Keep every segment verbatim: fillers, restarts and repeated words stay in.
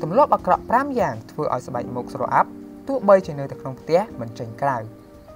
ទម្លាប់អាក្រក់ប្រាំយ៉ាងធ្វើឲ្យស្បែកមុខស្រអាប់ទោះបីជានៅតែក្នុងផ្ទះមិនចេញក្រៅ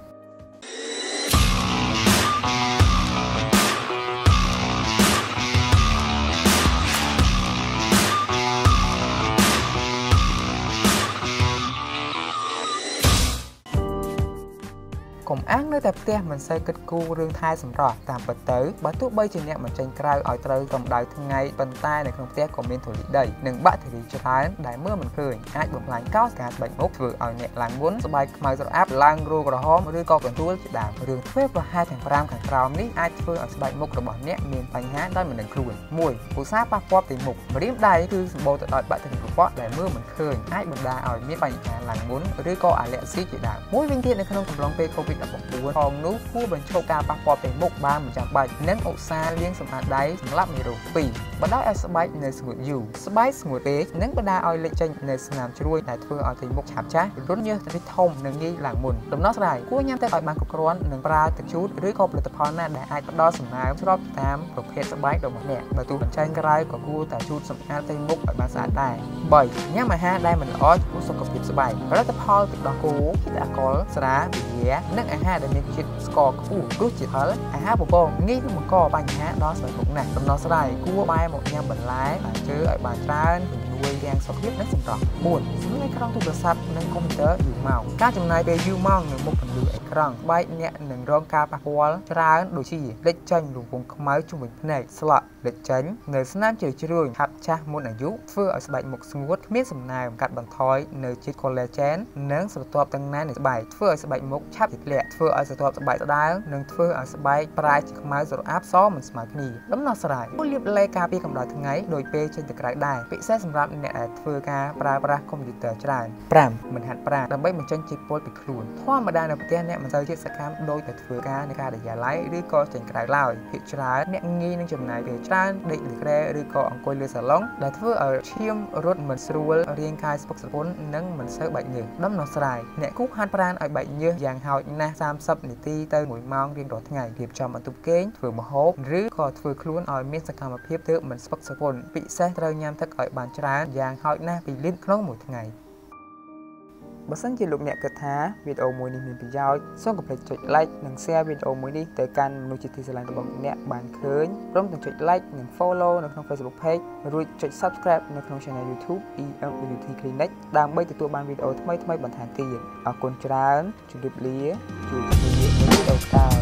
កុំអាងនៅតែផ្ទះមិនសូវគិតគូររឿងថែសម្រស់តាមពិតទៅបើទោះបីជាអ្នកមិនចេញក្រៅឲ្យត្រូវកម្ដៅថ្ងៃប៉ុន្តែនៅក្នុងផ្ទះក៏មានធូលីដីនិងបាក់តេរីច្រើនដែលមើលមិនឃើញអាចបំផ្លាញកោសិកាស្បែកមុខធ្វើឲ្យអ្នកឡើងមុនស្បែកខ្មៅស្រអាប់ឡើងរោគក្រហមឬក៏កន្ទួលជាដើមរឿងធ្វេសប្រហែសទាំងប្រាំខាងក្រោមនេះអាចធ្វើឲ្យស្បែកមុខរបស់អ្នកមានបញ្ហាដោយមិនដឹងខ្លួន មួយ ឧស្សាហ៍ប៉ះពាល់ទៅមុខម្រាមដៃគឺសម្បូរទៅដោយបាក់តេរីកខ្វក់ដែលមើលមិនឃើញអាចបណ្ដាលឲ្យមានបញ្ហាឡើងមុនឬក៏អាឡែហ្ស៊ីជាដើមមួយវិញទៀតនៅក្នុងកំឡុងពេល កូវីដ ដប់បួន ផងនោះគួរបញ្ឈប់ការប៉ះពាល់ទៅមុខបានមិនចាំបាច់និងឧស្សាហ៍លាងសម្អាតដៃសម្រាប់មេរោគ ពីរ បណ្ដាលឲ្យស្បែកនៅស្ងួតយូរស្បែកស្ងួតពេកនឹងបណ្ដាលឲ្យលេចចេញនៅស្នាមជ្រួញដែលធ្វើឲ្យទៅមុខឆាប់ចាស់រន្ធញើសរីកធំនិងងាយឡើងមុនដំណោះស្រាយគួរញ៉ាំតែឲ្យបានគ្រប់គ្រាន់និងប្រើទឹកជូតឬក៏ផលិតផលណាដែលអាចផ្ដល់សំណើមស្របតាមប្រភេទស្បែករបស់អ្នកបើទោះបញ្ចេញក្រៅក៏គួរតែជូតសម្អាតទៅមុខឲ្យបានស្អាតដែរ បី ញ៉ាំអាហារដែលមិនល្អចំពោះសុខភាពស្បែកផលិតផលទឹកដោះគោជាតិអាល់កុលស្រាវីយ៉ានិងអាហារដែលមានជាតិស្ករខ្ពស់រសជាតិហឹរអាហារបំពងងាយនឹងបង្កបញ្ហាដល់ស្បែកមុខណាស់ដំណោះស្រាយគួរបែរមកញ៉ាំបន្លែផ្លែឈើឲ្យបានច្រើនជួយទាំងសុខភាពនិងសម្រស់ បួន សម្លេងក្នុងទូរស័ព្ទនិងកុំព្យូទ័រយូរម៉ោងការចំណាយពេលយូរម៉ោងនៅមុខពន្លឺអេក្រង់ស្បែកអ្នកនឹងរងការប៉ះពាល់ច្រើនដូចជាលេចចេញរង្វង់ខ្មៅជុំវិញភ្នែកស្លក់លេចចេញនៅស្នាមជ្រៅជ្រួញឆាប់ចាស់មុនអាយុធ្វើឲ្យស្បែកមុខស្ងួតគ្មានសំណើមកាត់បន្ថយនៅជាតិ collagen និងស្រទាប់ទាំងណែននៃស្បែកធ្វើឲ្យស្បែកមុខឆាប់ធ្លាក់ធ្វើឲ្យស្រទាប់ស្បែកស្ដើងនិងធ្វើឲ្យស្បែកប្រែជាខ្មៅស្រអាប់សមិនស្មើគ្នាដំណោះស្រាយគួរលាបឡេការពារកម្ដៅថ្ងៃដោយពេលចេញទៅក្រៅដែរពិសេសសម្រាប់អ្នកដែលធ្វើការប្រើប្រាស់កុំព្យូទ័រច្រើន ប្រាំ មិនហាត់ប្រាណដើម្បីបញ្ចេញជាតិពុលពីខ្លួនធម្មតានៅផ្ទះអ្នកមិនសូវជាសកម្មដោយតែធ្វើការនៅការិយាល័យឬក៏ចេញក្រៅឡើយភាគច្រើនអ្នកងាយនឹងចំណាយពេលច្រើនដេកលើគ្រែឬក៏អង្គុយលើសាឡុងដែលធ្វើឲ្យឈាមរត់មិនស្រួលរាងកាយស្ពឹកស្រពន់និងមិនសូវបែកញើសដំណោះស្រាយអ្នកគូហាត់ប្រាណឲ្យបែកញើសយ៉ាងហោចណាស់សាមសិបនាទីទៅមួយម៉ោងរៀងរាល់ថ្ងៃរៀបចំបន្ទប់គេងធ្វើម្ហូបឬក៏ធ្វើខ្លួនឲ្យមានសកម្មភាពទើបមិនស្ពឹកស្រពន់ពិសេសត្រូវញ៉ាំទឹកឲ្យបានច្រើនយ៉ាងហោចណាស់ពីរលីត្រក្នុងមួយថ្ងៃបើសិនជាលោកអ្នកគិតថាវីដេអូមួយនេះមានប្រយោជន៍សូមកុំភ្លេចចុច like និង share វីដេអូមួយនេះទៅកាន់មនុស្សជាទីស្រឡាញ់របស់អ្នកបានឃើញព្រមទាំងចុច like និង follow នៅក្នុង Facebook Page រួចចុច subscribe នៅក្នុង Channel YouTube អ៊ី អេម Beauty Clinic ដើម្បីទទួលបានវីដេអូថ្មីៗបន្ថែមទៀតអរគុណច្រើនជម្រាបលាជួបគ្នានៅវីដេអូក្រោយ